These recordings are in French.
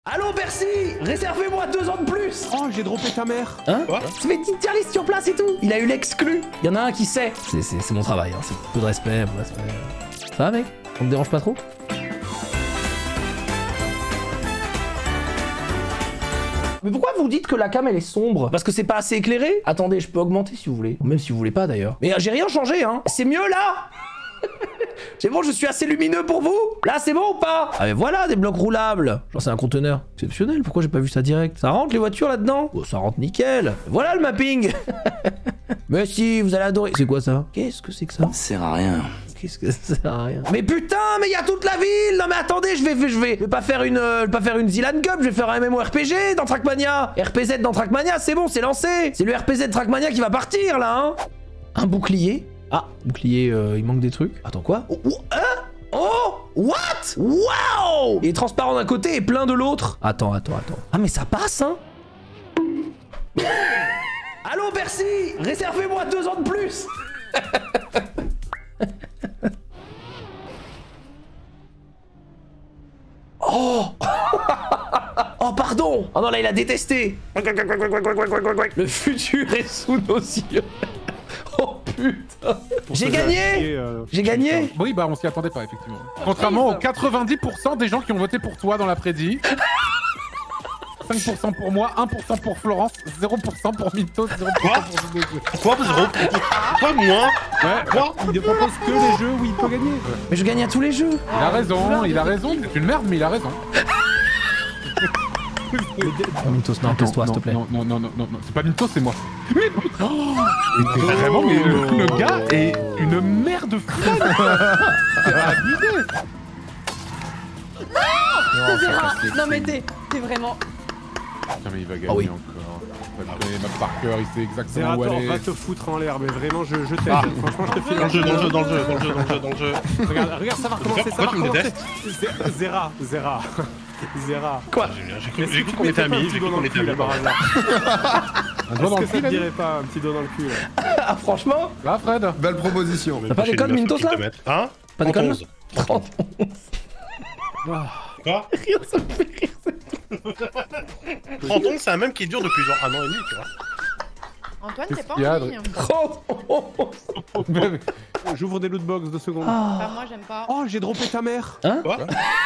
Allô Bercy, réservez-moi 2 ans de plus. Oh, j'ai droppé ta mère. Hein? Quoi? Tu fais une petite tier list sur place et tout. Il a eu l'exclu. Il y en a un qui sait. C'est mon travail, hein. C'est peu de respect, peu de respect. Ça va mec? On te dérange pas trop? Mais pourquoi vous dites que la cam elle est sombre? Parce que c'est pas assez éclairé? Attendez, je peux augmenter si vous voulez. Ou même si vous voulez pas d'ailleurs. Mais j'ai rien changé hein. C'est mieux là. C'est bon, je suis assez lumineux pour vous? Là, c'est bon ou pas? Ah mais voilà, des blocs roulables. Genre c'est un conteneur. Exceptionnel, pourquoi j'ai pas vu ça direct? Ça rentre les voitures là-dedans? Oh, ça rentre nickel. Voilà le mapping. Mais si, vous allez adorer. C'est quoi ça? Qu'est-ce que c'est que ça? Ça sert à rien. Qu'est-ce que ça sert à rien? Mais putain, mais il y a toute la ville! Non mais attendez, je vais pas faire une Zilan Cup, je vais faire un MMORPG dans Trackmania! RPZ dans Trackmania, c'est bon, c'est lancé! C'est le RPZ Trackmania qui va partir là, hein! Un bouclier. Ah, bouclier, il manque des trucs. Attends, quoi? Oh, hein? Oh! What? Wow! Il est transparent d'un côté et plein de l'autre. Attends. Ah mais ça passe, hein? Allô Bercy! Réservez-moi 2 ans de plus! Oh! Oh pardon! Oh non là il a détesté! Le futur est sous nos yeux! Oh putain! J'ai gagné! J'ai gagné! Oui, bah on s'y attendait pas, effectivement. Contrairement aux 90% des gens qui ont voté pour toi dans la prédit. 5% pour moi, 1% pour Florence, 0% pour Mintos, 0% pour Vidéo. Pourquoi Pourquoi moi? Ouais, quoi? Il ne propose que les jeux où il peut gagner. Mais je gagne à tous les jeux! Il a raison, c'est une merde, mais il a raison. Oh Mintos, non, casse-toi s'il te plaît. Non, c'est pas Mintos, c'est moi. Vraiment, mais le gars est une merde folle. C'est abusé. Non mais t'es vraiment... Putain, mais il va gagner oui. encore. Matt Parker, il sait exactement où Zerator, aller. va te foutre en l'air, mais vraiment, je t'aide. Franchement, je te file Dans le jeu. Regarde, ça va recommencer, Pourquoi tu me détestes? Zera. Quoi? J'ai cru qu'on était amis, j'ai cru qu'on était amis. Un doigt dans Est-ce le que ça te cul, dirait pas un petit doigt dans le cul là? Ah franchement? là, Fred. Belle proposition. T'as pas d'école Mintos là? Hein? Pas d'école là? 31. 31. Quoi? Rire, ça me fait rire. 31, c'est un même qui dure depuis genre 1 an et demi, tu vois. Antoine, Qu'est-ce t'es pas qu'il y a, en ligne? J'ouvre des lootbox 2 secondes. Bah moi j'aime pas. Oh, j'ai droppé ta mère. Hein? Quoi?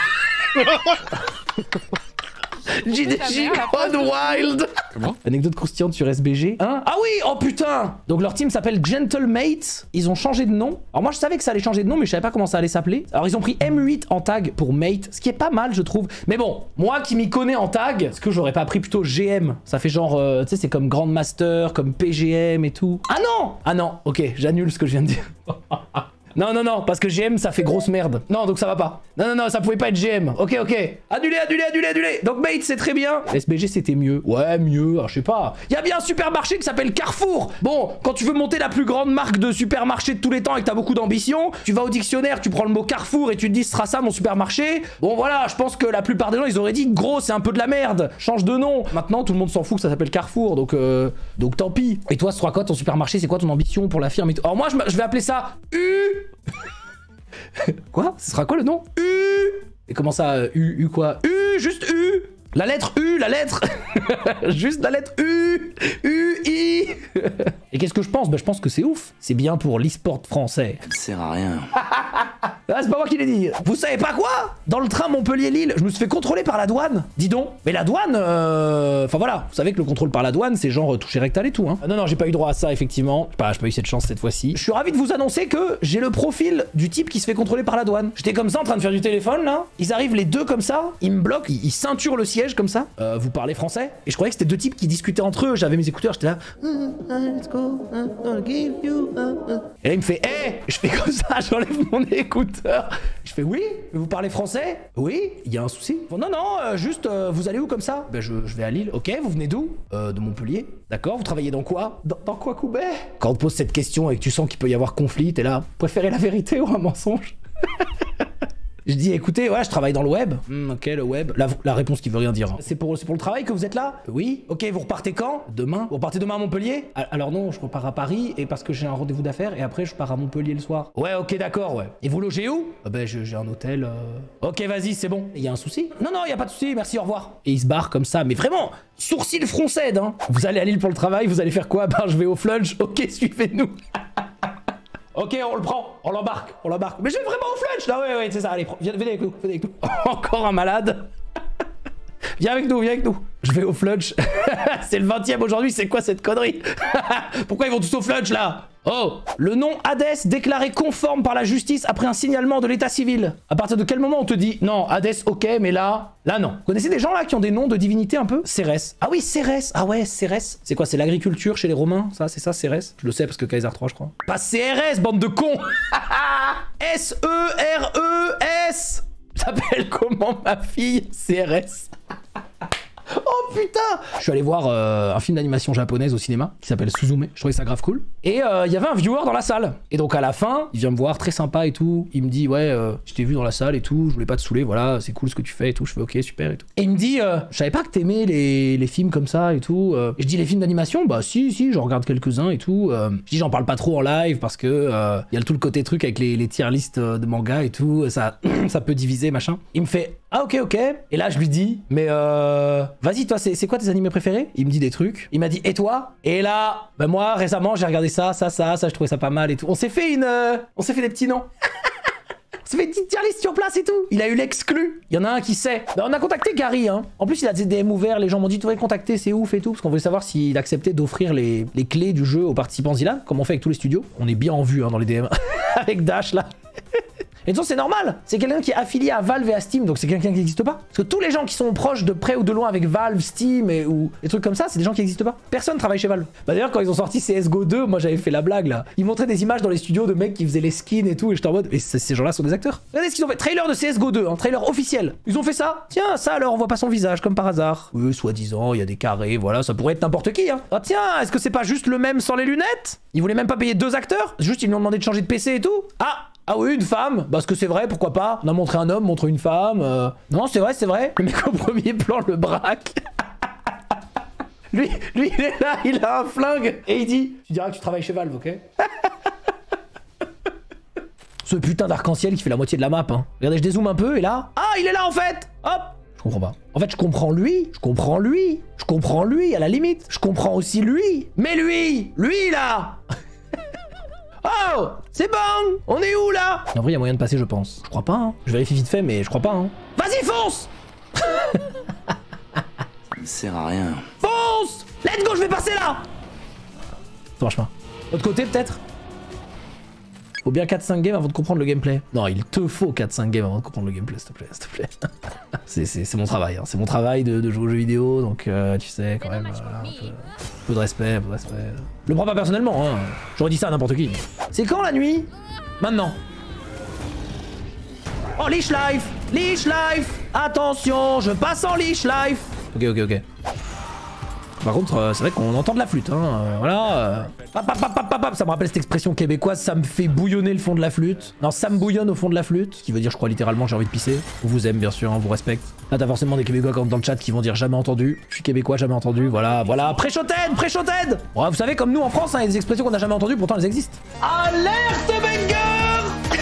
JDJ Gone Wild. Comment? Anecdote croustillante sur SBG. Hein? Ah oui, oh putain! Donc leur team s'appelle Gentlemates. Ils ont changé de nom. Alors moi je savais que ça allait changer de nom, mais je savais pas comment ça allait s'appeler. Alors ils ont pris M8 en tag pour mate, ce qui est pas mal je trouve. Mais bon, moi qui m'y connais en tag, est-ce que j'aurais pas pris plutôt GM? Ça fait genre, tu sais, c'est comme Grandmaster, comme PGM et tout. Ah non! Ah non, ok, j'annule ce que je viens de dire. Non, parce que GM ça fait grosse merde. Non, donc ça va pas. Non, ça pouvait pas être GM. Ok. Annulé. Donc mate, c'est très bien. SBG c'était mieux. Ouais, mieux, alors, je sais pas. Il y a bien un supermarché qui s'appelle Carrefour. Bon, quand tu veux monter la plus grande marque de supermarché de tous les temps et que t'as beaucoup d'ambition, tu vas au dictionnaire, tu prends le mot Carrefour et tu te dis ce sera ça mon supermarché. Bon voilà, je pense que la plupart des gens ils auraient dit gros, c'est un peu de la merde. Change de nom. Maintenant tout le monde s'en fout que ça s'appelle Carrefour, donc tant pis. Et toi, ce sera quoi ton supermarché? C'est quoi ton ambition pour la firme et tout? Alors moi je vais appeler ça Quoi? Ce sera quoi le nom? Et comment ça? U quoi? Juste U. La lettre U, la lettre. Juste la lettre U. I. Et qu'est-ce que je pense? Bah je pense que c'est ouf. C'est bien pour l'e-sport français. Ça sert à rien. Ah, c'est pas moi qui l'ai dit. Vous savez pas quoi? Dans le train Montpellier-Lille, je me suis fait contrôler par la douane. Dis donc. Mais la douane, enfin voilà, vous savez que le contrôle par la douane, c'est genre toucher rectal et tout, hein. Non, j'ai pas eu droit à ça, effectivement. J'ai pas eu cette chance cette fois-ci. Je suis ravi de vous annoncer que j'ai le profil du type qui se fait contrôler par la douane. J'étais comme ça en train de faire du téléphone, là. Ils arrivent les deux comme ça, ils me bloquent, ils ceinturent le siège comme ça. Vous parlez français? Et je croyais que c'était deux types qui discutaient entre eux. J'avais mes écouteurs, j'étais là. Let's go, give you, Et là, il me fait, hé! Je fais comme ça, j'enlève mon écouteur. Je fais, oui? Vous parlez français? Oui? Il y a un souci? Non, juste, vous allez où comme ça? Ben, je vais à Lille. Ok, vous venez d'où? De Montpellier. D'accord, vous travaillez dans quoi? Dans quoi, Koubet? Quand on te pose cette question et que tu sens qu'il peut y avoir conflit, t'es là, préférez la vérité ou un mensonge? Je dis écoutez, ouais, je travaille dans le web. Ok, le web. La réponse qui veut rien dire. C'est pour le travail que vous êtes là? Oui. Ok, vous repartez quand? Demain. Vous repartez demain à Montpellier? Alors non, je repars à Paris et parce que j'ai un rendez-vous d'affaires et après je pars à Montpellier le soir. Ouais, ok, d'accord, ouais. Et vous logez où? Ben j'ai un hôtel. Ok, vas-y, c'est bon. Il y a un souci? Non, non, il y a pas de souci, merci, au revoir. Et il se barre comme ça, mais vraiment, sourcil froncé, hein. Vous allez à Lille pour le travail, vous allez faire quoi? Ben je vais au flunch. Ok, suivez-nous. Ok, on le prend, on l'embarque. Mais je vais vraiment au flunch. Non, ouais, c'est ça, allez, venez avec nous, Encore un malade. Viens avec nous. Je vais au flunch. C'est le 20e aujourd'hui, c'est quoi cette connerie? Pourquoi ils vont tous au flunch là? Oh, le nom Hadès déclaré conforme par la justice après un signalement de l'état civil. À partir de quel moment on te dit non, Hadès ok, mais là non. Vous connaissez des gens là qui ont des noms de divinités un peu? Cérès. Ah oui, Cérès. Ah ouais, Cérès. C'est quoi? C'est l'agriculture chez les Romains? Ça, c'est ça, Cérès? Je le sais parce que Kaiser 3, je crois. Pas CRS, bande de cons. S-E-R-E-S. S'appelle comment ma fille? CRS. Oh putain! Je suis allé voir un film d'animation japonaise au cinéma qui s'appelle Suzume. Je trouvais ça grave cool. Et il y avait un viewer dans la salle. Et donc à la fin, il vient me voir, très sympa et tout. Il me dit ouais, je t'ai vu dans la salle et tout. Je voulais pas te saouler, voilà, c'est cool ce que tu fais et tout. Je fais ok, super et tout. Et il me dit je savais pas que t'aimais les films comme ça et tout. Et je dis les films d'animation, bah si, j'en regarde quelques-uns et tout. Je dis j'en parle pas trop en live parce que y a tout le côté truc avec les tier lists de manga et tout. Ça peut diviser machin. Il me fait ah ok. Et là je lui dis mais vas-y toi c'est quoi tes animés préférés? Il me dit des trucs. Il m'a dit et toi? Et là bah moi récemment j'ai regardé ça je trouvais ça pas mal et tout. On s'est fait des petits noms. On s'est fait une petite tier list sur place et tout. Il a eu l'exclu. Il y en a un qui sait. Bah, on a contacté Gary hein. En plus il a des DM ouverts. Les gens m'ont dit tu devrais le contacter, c'est ouf et tout. Parce qu'on voulait savoir s'il acceptait d'offrir les clés du jeu aux participants Zilla, comme on fait avec tous les studios. On est bien en vue hein, dans les DM. Avec Dash là. Et donc c'est normal, c'est quelqu'un qui est affilié à Valve et à Steam, donc c'est quelqu'un qui n'existe pas. Parce que tous les gens qui sont proches de près ou de loin avec Valve, Steam ou des trucs comme ça, c'est des gens qui n'existent pas. Personne travaille chez Valve. Bah d'ailleurs quand ils ont sorti CSGO 2, moi j'avais fait la blague là. Ils montraient des images dans les studios de mecs qui faisaient les skins et tout, et j'étais en mode, mais ces gens-là sont des acteurs. Regardez ce qu'ils ont fait, trailer de CSGO 2, un trailer officiel. Ils ont fait ça. Tiens, ça alors on voit pas son visage comme par hasard. Oui, soi-disant, il y a des carrés, voilà, ça pourrait être n'importe qui hein. Ah tiens, est-ce que c'est pas juste le même sans les lunettes? Ils voulaient même pas payer 2 acteurs? Juste ils lui ont demandé de changer de PC et tout. Ah oui, une femme. Parce que c'est vrai, pourquoi pas. On a montré un homme, montre une femme. Non, c'est vrai. Le mec au premier plan le braque. lui, il est là, il a un flingue. Et il dit, tu diras que tu travailles chez Valve, ok? Ce putain d'arc-en-ciel qui fait la moitié de la map, hein. Regardez, je dézoome un peu et là... Ah, il est là en fait. Hop. Je comprends pas. En fait, je comprends lui, à la limite. Je comprends aussi lui. Mais lui là. Oh, c'est bon. On est où là? En vrai, il y a moyen de passer, je pense. Je crois pas, hein. Je vérifie vite fait, mais je crois pas, hein. Vas-y, fonce. Ça ne sert à rien. Fonce. Let's go, je vais passer là. Ça marche pas. L'autre côté, peut-être? Faut bien 4-5 games avant de comprendre le gameplay. Non, il te faut 4-5 games avant de comprendre le gameplay, s'il te plaît. C'est mon travail, hein. C'est mon travail de jouer aux jeux vidéo, donc tu sais, quand même, un peu de respect, Je le prends pas personnellement, hein. J'aurais dit ça à n'importe qui. C'est quand la nuit? Maintenant. Oh, Leash Life. Attention, je passe en Leash Life. Ok. Par contre, c'est vrai qu'on entend de la flûte, hein. Voilà. Ça me rappelle cette expression québécoise, ça me fait bouillonner le fond de la flûte. Non, ça me bouillonne au fond de la flûte. Ce qui veut dire, je crois littéralement, j'ai envie de pisser. On vous aime, bien sûr, on vous respecte. Là, t'as forcément des Québécois comme dans le chat qui vont dire jamais entendu. Je suis Québécois, jamais entendu. Voilà. Pré-shoted. Bon, vous savez, comme nous en France, hein, il y a des expressions qu'on n'a jamais entendues, pourtant elles existent. Alerte banger.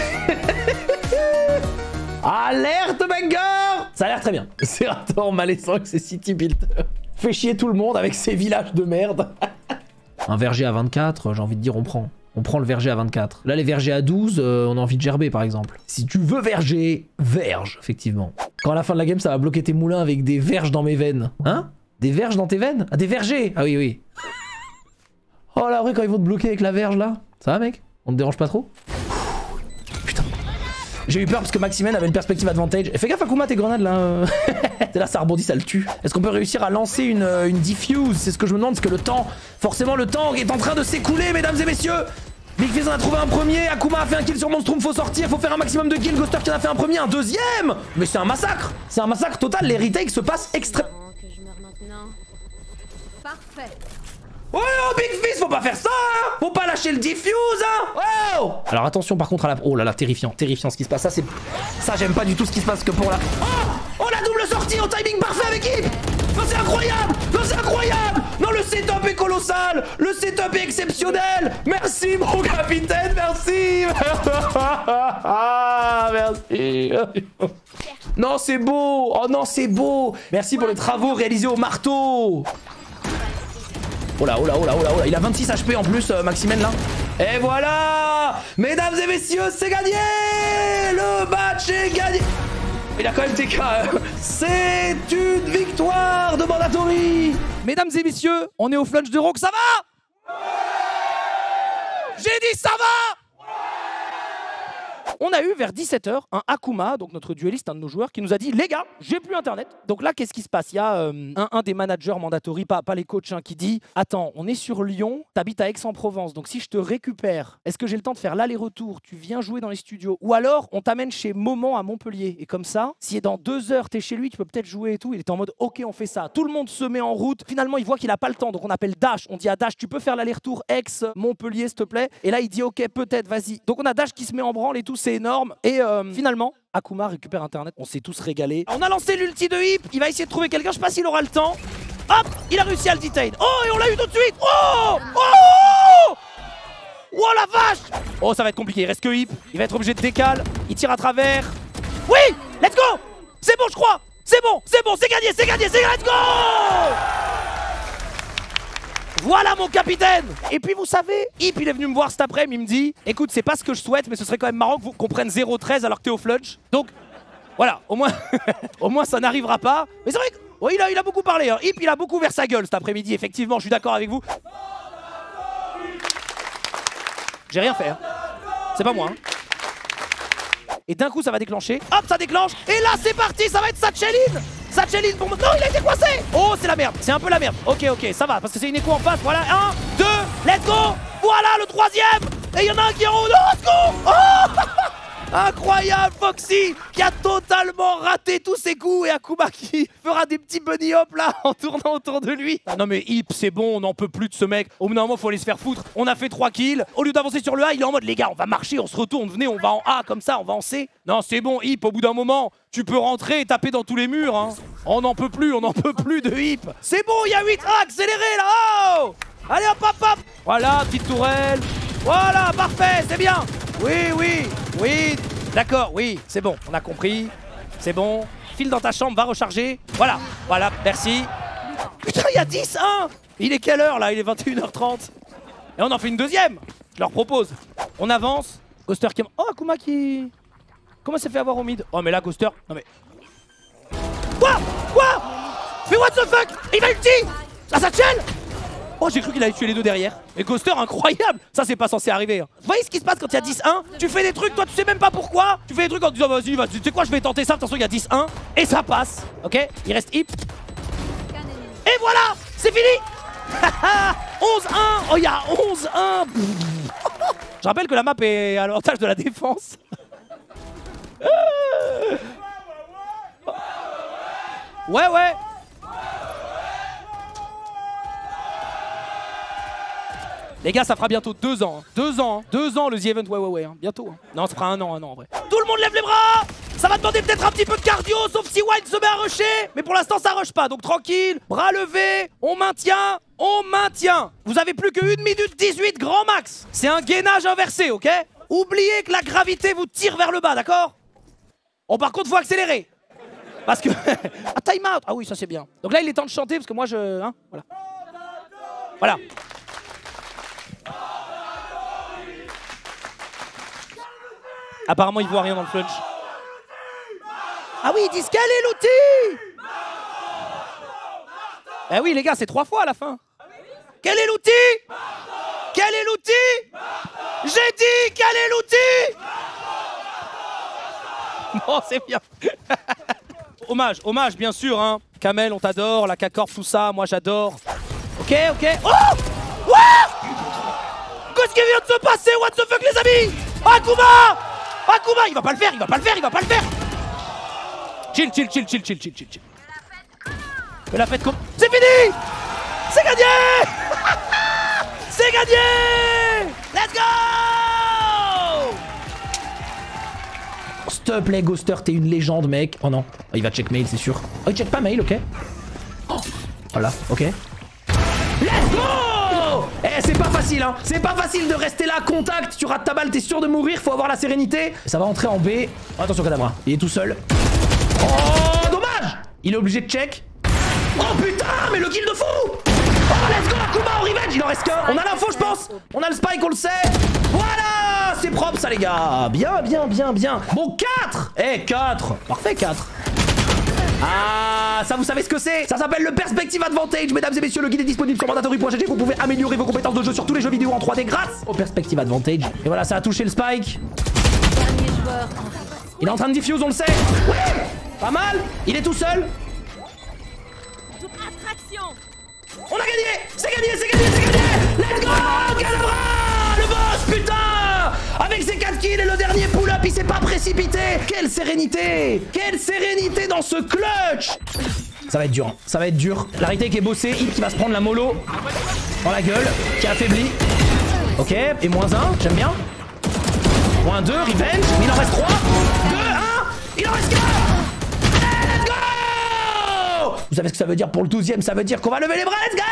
Alerte banger. Ça a l'air très bien. C'est un temps malaisant que c'est City Builder. Fait chier tout le monde avec ses villages de merde. Un verger à 24, j'ai envie de dire on prend. On prend le verger à 24. Là les vergers à 12, on a envie de gerber par exemple. Si tu veux verger, verge, effectivement. Quand à la fin de la game ça va bloquer tes moulins avec des verges dans mes veines. Hein? Des verges dans tes veines? Ah des vergers. Ah oui. Oh là après quand ils vont te bloquer avec la verge là. Ça va mec? On te dérange pas trop? Putain. J'ai eu peur parce que Maximen avait une perspective advantage. Et fais gaffe Akuma tes grenades là. C'est là ça rebondit, ça le tue. Est-ce qu'on peut réussir à lancer une diffuse? C'est ce que je me demande parce que le temps, forcément le temps est en train de s'écouler mesdames et messieurs. Big Fizz en a trouvé un premier, Akuma a fait un kill sur Monstrum, faut sortir, faut faire un maximum de kills, Ghoster qui en a fait un premier, un deuxième. Mais c'est un massacre. C'est un massacre total, les retakes se passent extrêmement... Que je meurs maintenant. Parfait. Oh, Big Fist, faut pas faire ça, hein. Faut pas lâcher le diffuse, hein. Oh. Alors attention par contre à la... Oh là là, terrifiant ce qui se passe. Ça, c'est... Ça, j'aime pas du tout ce qui se passe que pour la... Oh, la double sortie au timing parfait avec Yip. Non, c'est incroyable. Non, c'est incroyable. Non, le setup est colossal. Le setup est exceptionnel. Merci, mon capitaine, merci. Merci. Non, c'est beau. Oh non, c'est beau. Merci pour les travaux réalisés au marteau. Oh là, oh là, oh là, oh là, oh là. Il a 26 HP en plus, Maximène, là. Et voilà. Mesdames et messieurs, c'est gagné. Le match est gagné. Il a quand même TK. C'est une victoire de Mandatory. Mesdames et messieurs, on est au flunch de Rogue, ça va? J'ai dit ça va. On a eu vers 17 h un Akuma, donc notre dueliste, un de nos joueurs, qui nous a dit « Les gars, j'ai plus internet ». Donc là, qu'est-ce qui se passe? Il y a un des managers mandatory, pas les coachs, hein, qui dit « Attends, on est sur Lyon, t'habites à Aix-en-Provence, donc si je te récupère, est-ce que j'ai le temps de faire l'aller-retour? Tu viens jouer dans les studios. Ou alors, on t'amène chez Moment à Montpellier. Et comme ça, si dans 2 heures, t'es chez lui, tu peux peut-être jouer et tout. » Il était en mode « Ok, on fait ça. » Tout le monde se met en route. Finalement, il voit qu'il a pas le temps, donc on appelle Dash. On dit à Dash « Tu peux faire l'aller-retour Aix-Montpellier, s'il te plaît ?» Et là, il dit « Ok, peut-être, vas-y. » Donc on a Dash qui se met en branle et tout, c'est énorme. Et finalement, Akuma récupère internet, on s'est tous régalés. On a lancé l'ulti de Hip, il va essayer de trouver quelqu'un, je sais pas s'il aura le temps. Hop, il a réussi à le detain. Oh, et on l'a eu tout de suite. Oh, oh, oh la vache. Oh, ça va être compliqué, il reste que Hip, il va être obligé de décaler, il tire à travers. Oui, let's go. C'est bon, je crois. C'est bon, c'est gagné, let's go. Voilà mon capitaine. Et puis vous savez, Hip il est venu me voir cet après-midi, il me dit « Écoute, c'est pas ce que je souhaite, mais ce serait quand même marrant qu'on prenne 0-13 alors que t'es au flunch. » Donc, voilà, au moins, au moins ça n'arrivera pas. Mais c'est vrai que, ouais, il a beaucoup parlé, hein. Hip il a beaucoup ouvert sa gueule cet après-midi, effectivement, je suis d'accord avec vous. J'ai rien fait, hein. C'est pas moi, hein. Et d'un coup ça va déclencher, hop ça déclenche, et là c'est parti, ça va être Satcheline. Satcheline pour moi. Non, il a été coincé. Oh, c'est la merde. C'est un peu la merde. Ok, ça va, parce que c'est une écho en face. Voilà, 1, 2, let's go. Voilà le 3e. Et il y en a un qui est en haut. Non, let's go. Oh incroyable, Foxy qui a totalement raté tous ses coups. Et Akuma qui fera des petits bunny hop là en tournant autour de lui. Ah non mais Hip, c'est bon, on n'en peut plus de ce mec. Au bout d'un moment, faut aller se faire foutre. On a fait 3 kills. Au lieu d'avancer sur le A, il est en mode les gars, on va marcher, on se retourne. Venez, on va en A comme ça, on va en C. Non, c'est bon, Hip, au bout d'un moment, tu peux rentrer et taper dans tous les murs. Hein. On n'en peut plus de Hip. C'est bon, il y a 8 A, accéléré là. Oh allez hop, hop, hop. Voilà, petite tourelle. Voilà, parfait, c'est bien. Oui. D'accord, oui, c'est bon, on a compris. C'est bon. File dans ta chambre, va recharger. Voilà, merci. Putain, il y a 10-1. Il est quelle heure là? Il est 21 h 30. Et on en fait une deuxième. Je leur propose. On avance. Ghoster qui... Oh, Akuma qui... Comment s'est fait avoir au mid? Oh, mais là, Ghoster... Non mais... Quoi? Mais what the fuck? Il va ulti. La Satchel. Oh, j'ai cru qu'il allait tuer les deux derrière. Mais Ghoster, incroyable. Ça, c'est pas censé arriver. Hein. Vous voyez ce qui se passe quand il y a 10-1? Tu fais des trucs, toi, tu sais même pas pourquoi. Tu fais des trucs en te disant, vas-y, tu sais quoi, je vais tenter ça. Attention, il y a 10-1. Et ça passe. Ok? Il reste Hip. Et voilà! C'est fini. 11-1. Oh, il y a 11-1. Je rappelle que la map est à l'avantage de la défense. Ouais. Les gars, ça fera bientôt 2 ans. 2 ans le The Event, ouais, hein. Bientôt. Hein. Non, ça fera un an en vrai. Tout le monde lève les bras. Ça va demander peut-être un petit peu de cardio, sauf si Wild se met à rusher. Mais pour l'instant, ça rush pas. Donc tranquille, bras levés, on maintient. Vous avez plus que 1 minute 18 grand max. C'est un gainage inversé, ok? Oubliez que la gravité vous tire vers le bas, d'accord? Oh, par contre, faut accélérer. Parce que... ah, time out. Ah oui, ça c'est bien. Donc là, il est temps de chanter, parce que moi, hein, voilà. Apparemment, il voit rien dans le flunch. Ah oui, ils disent quel est l'outil? Eh oui, les gars, c'est 3 fois à la fin. Quel est l'outil? Quel est l'outil? J'ai dit quel est l'outil? Bon, c'est bien. Hommage, bien sûr, hein. Kamel, on t'adore, la K-Corp, tout ça, moi j'adore. Ok. Oh! Qu'est-ce qui vient de se passer? What the fuck, les amis? Akuma, il va pas le faire. Chill. Mais la fête comme... C'est fini. C'est gagné. C'est gagné! Let's go! S'il te plaît, Ghoster, t'es une légende, mec. Oh non, oh, il va check mail, c'est sûr. Oh, il check pas mail, ok. Oh, voilà, ok. Let's go! Eh, c'est pas facile, hein. C'est pas facile de rester là, contact. Tu rates ta balle, t'es sûr de mourir, faut avoir la sérénité. Ça va entrer en B. Oh, attention, Kadabra, il est tout seul. Oh, dommage! Il est obligé de check. Oh putain, mais le kill de fou! Oh, let's go, Akuma en revenge, il en reste qu'un. On a l'info, je pense. On a le spike, on le sait. Voilà, c'est propre ça, les gars. Bien, bien, bien, bien. Bon, 4. Eh, 4. Parfait, 4. Ah, ça vous savez ce que c'est? Ça s'appelle le Perspective Advantage. Mesdames et messieurs, le guide est disponible sur mandatory.gg. Vous pouvez améliorer vos compétences de jeu sur tous les jeux vidéo en 3D grâce au Perspective Advantage. Et voilà, ça a touché le spike. Il est en train de diffuse, on le sait. Ouais, pas mal. Il est tout seul. On a gagné! C'est gagné, c'est gagné, c'est gagné! Let's go! Kadabra! Le boss, putain! Avec ses 4 kills et le dernier pull-up, il s'est pas précipité! Quelle sérénité! Quelle sérénité dans ce clutch! Ça va être dur, ça va être dur. La réalité qui est bossée, Hip qui va se prendre la mollo dans la gueule, qui a affaibli. Ok, et -1, j'aime bien. -2, revenge, mais il en reste 3. 2, 1, il en reste 4! Vous savez ce que ça veut dire pour le 12e? Ça veut dire qu'on va lever les bras, let's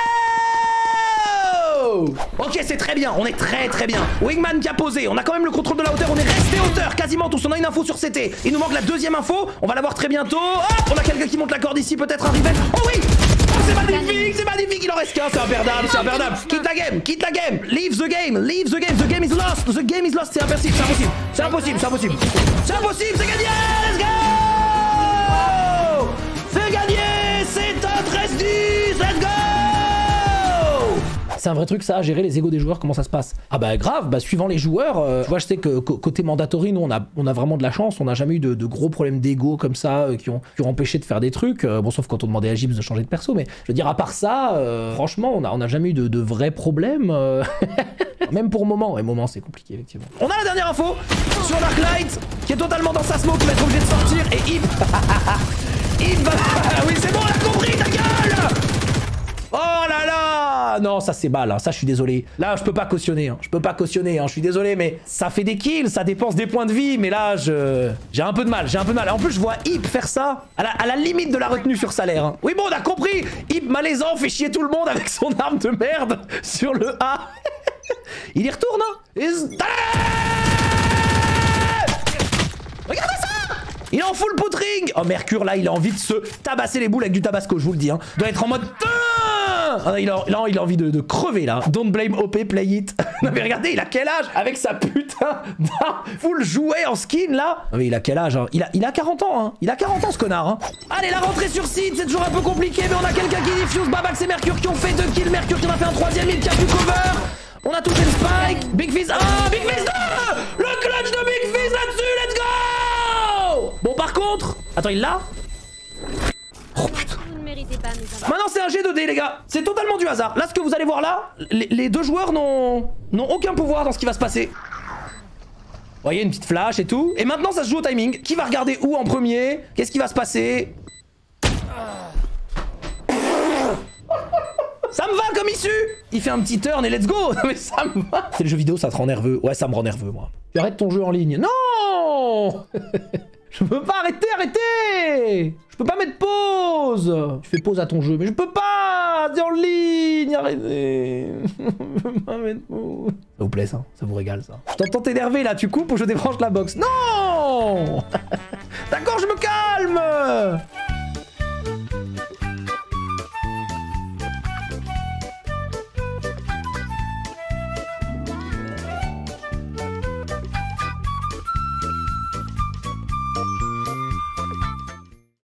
go! Ok, c'est très bien, on est très très bien. Wingman qui a posé, on a quand même le contrôle de la hauteur, on est resté hauteur, quasiment tous. On a une info sur CT. Il nous manque la deuxième info, on va la voir très bientôt. Hop, on a quelqu'un qui monte la corde ici, peut-être un revenge. Oh oui! Oh, c'est magnifique, il en reste qu'un, c'est imperdable, c'est imperdable. Quitte la game, quitte la game. Leave the game, the game is lost, the game is lost, c'est impossible, c'est impossible. C'est impossible, c'est impossible. C'est impossible, c'est gagné, let's go! C'est gagné! C'est un 13-10! Let's go! C'est un vrai truc ça, à gérer les égos des joueurs, comment ça se passe? Ah bah grave, bah suivant les joueurs, tu vois, je sais que côté mandatory, nous on a vraiment de la chance, on n'a jamais eu de gros problèmes d'ego comme ça qui ont empêché de faire des trucs, bon sauf quand on demandait à Gibbs de changer de perso, mais je veux dire à part ça, franchement on a jamais eu de vrais problèmes, même pour moment, et moment c'est compliqué effectivement. On a la dernière info sur Darklight, qui est totalement dans sa smoke, qui va être obligé de sortir, et Hip Hip va... oui c'est bon, on a compris, ta gueule! Oh là là! Non, ça c'est mal, hein. Ça je suis désolé. Là je peux pas cautionner, hein. Je peux pas cautionner, hein. Je suis désolé, mais ça fait des kills, ça dépense des points de vie, mais là j'ai un peu de mal, j'ai un peu de mal. En plus je vois Hip faire ça à la limite de la retenue sur salaire, hein. Oui bon, on a compris. Hip malaisant fait chier tout le monde avec son arme de merde sur le A. Il y retourne, hein. Regardez ça! Il est en full poutring. Oh Mercure là il a envie de se tabasser les boules avec du tabasco, je vous le dis, hein. Il doit être en mode il a envie de crever là. Don't blame OP, play it. Non mais regardez, il a quel âge? Avec sa putain d'arme full jouet en skin là. Non mais il a quel âge, hein? Il a 40 ans, hein. Il a 40 ans ce connard, hein. Allez, la rentrée sur site, c'est toujours un peu compliqué, mais on a quelqu'un qui diffuse. Babax et Mercure qui ont fait 2 kills. Mercure qui en a fait un 3ème, il qui a pu cover. On a touché le spike. Big Fizz 1, Big Fizz 2. Le clutch de Big Fizz là-dessus, let's go. Bon par contre... Attends, il l'a? Oh putain. Maintenant c'est un G2D les gars. C'est totalement du hasard. Là ce que vous allez voir là, les deux joueurs n'ont aucun pouvoir dans ce qui va se passer. Vous voyez, une petite flash et tout. Et maintenant ça se joue au timing. Qui va regarder où en premier? Qu'est-ce qui va se passer? Ça me va comme issue. Il fait un petit turn et let's go. Mais ça me va. C'est le jeu vidéo, ça te rend nerveux. Ouais, ça me rend nerveux moi. Tu arrêtes ton jeu en ligne. Non. Je peux pas arrêter. Je peux pas mettre pause. Tu fais pause à ton jeu, mais je peux pas. C'est en ligne, arrêtez. Je peux pas mettre pause. Ça vous plaît ça? Ça vous régale ça? Je t'entends t'énerver là, tu coupes ou je débranche la box? Non. D'accord, je me calme.